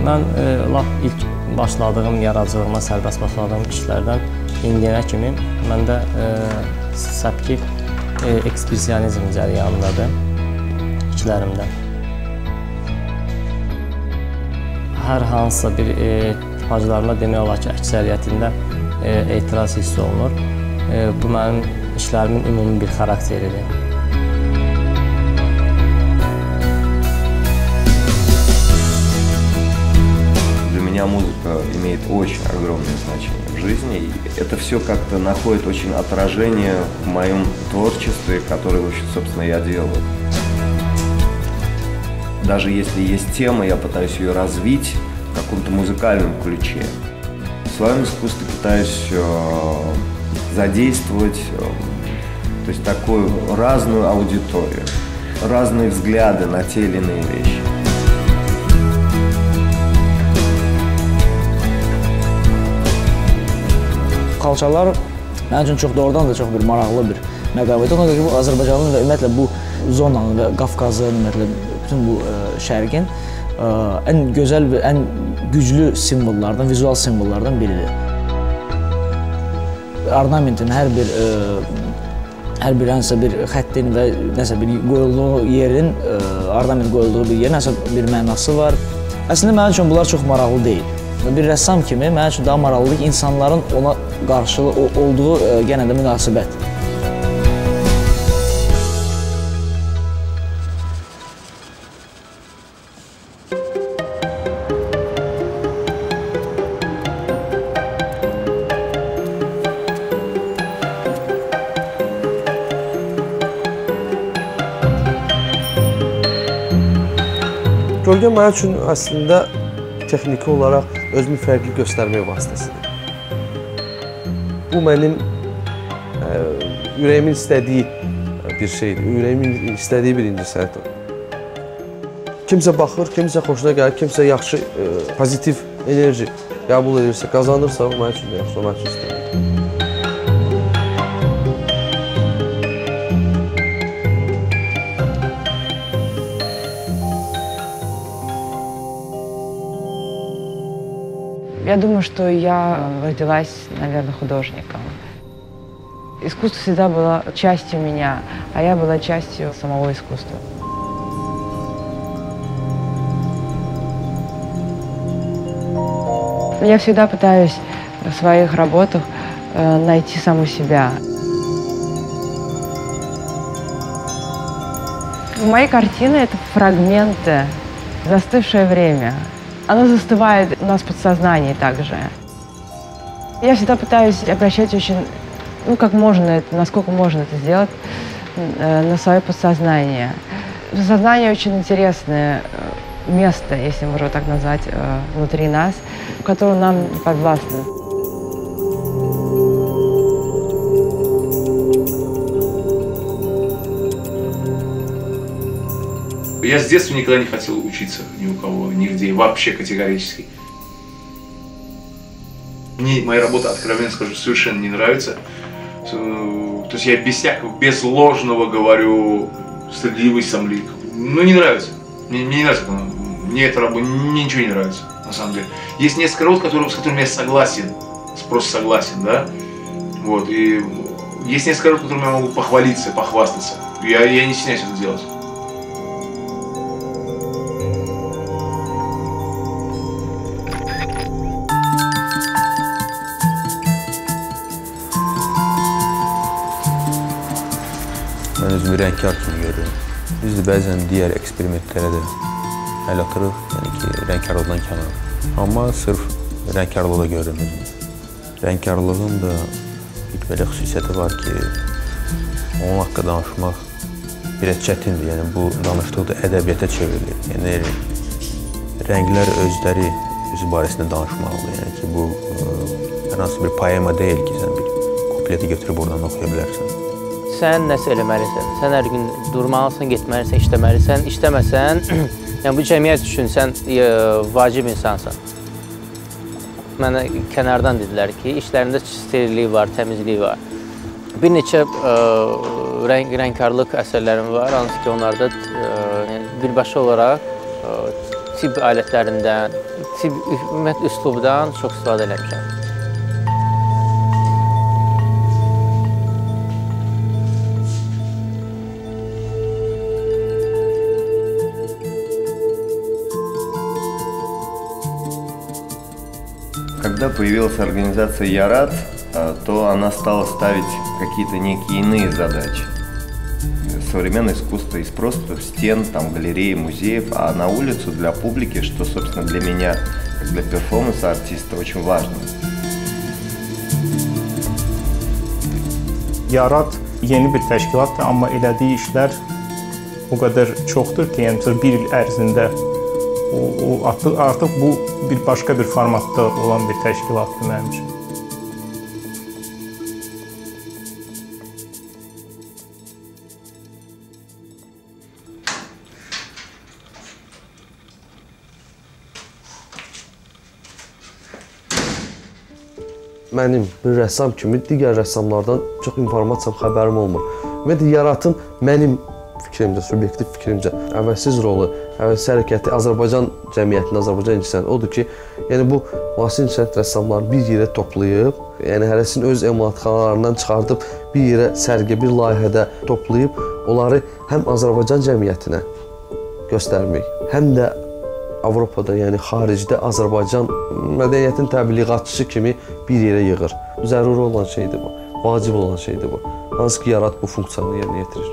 Mən lap ilk başladığım, yaradıcılığıma sərbəst başladığım işlərdən indiyənə kimi məndə səpki ekspresionizm cərəyanındadır işlərimdə. Hər hansısa bir tipajlarımda demək olar ki, əksəriyyətində etiraz hiss olunur. Bu mənim işlərimin ümumi bir xarakteridir. Для меня музыка имеет очень огромное значение в жизни. И это все как-то находит очень отражение в моем творчестве, которое, собственно, я делаю. Даже если есть тема, я пытаюсь ее развить в каком-то музыкальном ключе. В своем искусстве пытаюсь задействовать то есть такую разную аудиторию, разные взгляды на те или иные вещи. Xalçalar mənim üçün çox doğrudan da çox bir maraqlı bir məqam idi. Ona görə ki, bu Azərbaycanın və ümumiyyətlə bu zonanın və Qafqazın, ümumiyyətlə bütün bu şərqin ən gözəl və ən güclü simvollardan, vizual simvollardan biridir. Ornamentin hər bir hansısa bir xəttin və nəsə bir qoyulduğu yerin, ornament qoyulduğu bir yerin nəsə bir mənası var. Əslində mənim üçün bunlar çox maraqlı deyil. Bir rəssam kimi mənim üçün daha maraqlıdır ki, insanların ona qarşılığı olduğu yenə də münasibət. Gölgə mənim üçün əslində texniki olaraq özümü fərqli göstərmək vasitəsidir. Bu mənim ürəyimin istədiyi bir şeydir, ürəyimin istədiyi bir incəsənətdir. Kimsə baxır, kimsə xoşuna gəlir, kimsə yaxşı, pozitiv enerji qəbul edirsə, qazanırsa, bu mənim üçün də yaxşı, o mənim üçün istəyir. Я думаю, что я родилась, наверное, художником. Искусство всегда было частью меня, а я была частью самого искусства. Я всегда пытаюсь в своих работах найти саму себя. Мои картины — это фрагменты, застывшее время. Оно застывает у нас в подсознании также. Я всегда пытаюсь обращать очень, как можно, насколько можно это сделать, на свое подсознание. Подсознание очень интересное место, если можно так назвать, внутри нас, которое нам не подвластно. Я с детства никогда не хотел учиться ни у кого, нигде, вообще категорически. Мне моя работа, откровенно скажу, совершенно не нравится. То есть я без ложного говорю, стыдливость, сомлик. Не нравится. Мне не нравится. Мне эта работа, мне ничего не нравится, на самом деле. Есть несколько работ, с которыми я согласен, просто согласен, да. Вот, и есть несколько работ, которыми я могу похвалиться, похвастаться. Я не стесняюсь это делать. Mən özümü rəngkar kimi görürüm. Biz də bəzən digər eksperimentlərə də əl atırıq, yəni ki, rəngkarlıqdan kənar. Amma sırf rəngkarlığı da görürüm özümü. Rəngkarlığın da bir belə xüsusiyyəti var ki, onun haqqında danışmaq biraz çətindir. Yəni, bu danışdıqda ədəbiyyata çevrilir. Yəni, rənglər özləri barəsində danışmalıdır. Yəni ki, bu hər hansı bir poema deyil ki, sən bir kupleti götürüb oradan oxuya bilərsən. Sən nəsə eləməlisən, sən hər gün durmalısan, getməlisən, işləməlisən. İşləməsən, yəni bu cəmiyyət üçün sən vacib insansan. Mənə kənardan dedilər ki, işlərində sterillik var, təmizlik var. Bir neçə rəngkarlıq əsərlərim var, hansı ki, onlarda birbaşa olaraq tibb alətlərindən, ümumiyyətlə üslubdan çox istifadə eləmişəm. Когда появилась организация «Ярат», то она стала ставить какие-то некие иные задачи. Современное искусство из просто стен, там, галерей, музеев, а на улицу для публики, что, собственно, для меня, как для перформанс-артиста, очень важно. Yarat yeni bir təşkilatdır, amma elədiyi işlər o qədər çoxdur ki, yəni bir il ərzində artıq bu bir başqa bir formatda olan bir təşkilatdır mənim üçün. Mənim bir rəssam kimi digər rəssamlardan çox informasiya xəbərim olmur. Ümumiyyətlə, Yaratın mənim fikrimcə, subyektiv fikrimcə əvəzsiz rolu, əvəzsiz hərəkəti Azərbaycan cəmiyyətində, Azərbaycan incəsənət odur ki, yəni bu müasir incəsənət rəssamları bir yerə toplayıb, yəni hərəsinin öz emalatxanalarından çıxardıb bir yerə sərgiyə, bir layihədə toplayıb, onları həm Azərbaycan cəmiyyətinə göstərmək, həm də Avropada, yəni xaricdə Azərbaycan mədəniyyətin təbliğatçısı kimi bir yerə yığır. Zəruri olan şeydir bu, vacib olan şeydir bu. Hansı ki, Yarat bu funksiyanı yerinə yetirir.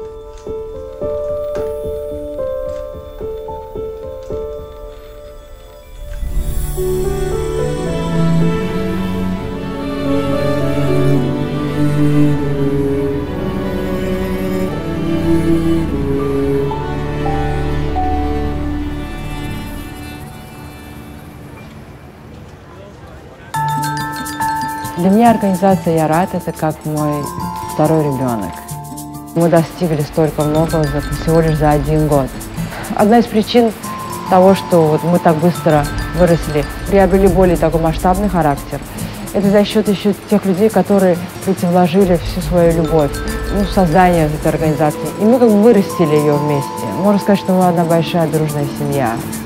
Для меня организация «Ярат» — это как мой второй ребенок. Мы достигли столько многого всего лишь за 1 год. Одна из причин того, что вот мы так быстро выросли, приобрели более такой масштабный характер, это за счет еще тех людей, которые вложили всю свою любовь в создание этой организации. И мы как бы вырастили ее вместе. Можно сказать, что мы одна большая дружная семья.